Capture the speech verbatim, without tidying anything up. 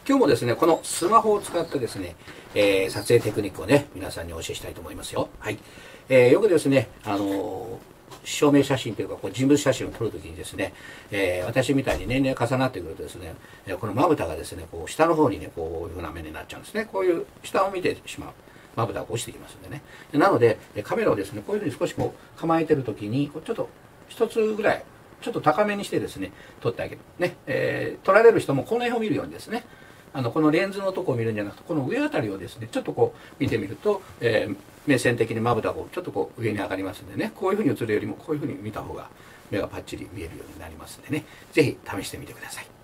今日もですね、このスマホを使ってですね、えー、撮影テクニックをね、皆さんにお教えしたいと思いますよ。はい。えー、よくですね、あのー、証明写真というか、こう人物写真を撮るときにですね、えー、私みたいに年齢重なってくるとですね、このまぶたがですね、こう下の方にね、こういうふうな目になっちゃうんですね。こういう下を見てしまう。まぶたが落ちてきますんでね。なので、カメラをですね、こういうふうに少しこう構えてるときに、ちょっと一つぐらい、ちょっと高めにしてですね、撮ってあげる。ね。えー、撮られる人もこの辺を見るようにですね、あのこのレンズのとこを見るんじゃなくて、この上あたりをですね、ちょっとこう見てみると、えー、目線的にまぶたがちょっとこう上に上がりますんでね、こういうふうに映るよりもこういうふうに見た方が目がパッチリ見えるようになりますんでね、是非試してみてください。